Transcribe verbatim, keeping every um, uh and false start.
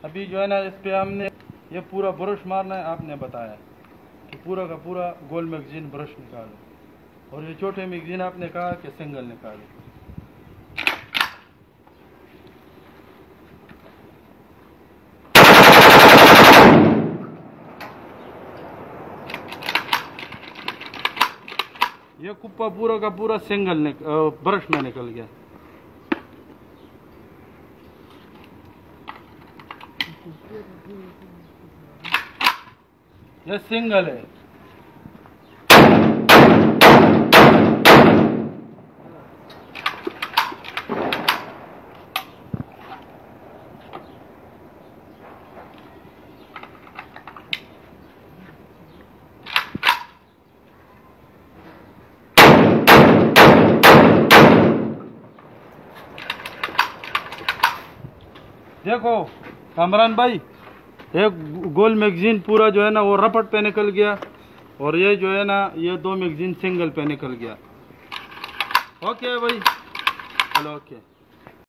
अभी जो है ना इस पे हमने ये पूरा ब्रश मारना है। आपने बताया कि पूरा का पूरा गोल मैगजीन ब्रश निकालो, और ये छोटे मैगजीन आपने कहा कि सिंगल निकालो। ये कुप्पा पूरा का पूरा सिंगल निक, ब्रश में निकल गया। ये सिंगल है। देखो कामरान भाई, एक गोल मैगजीन पूरा जो है ना वो रपट पे निकल गया, और ये जो है ना ये दो मैगजीन सिंगल पे निकल गया। ओके भाई, चलो ओके।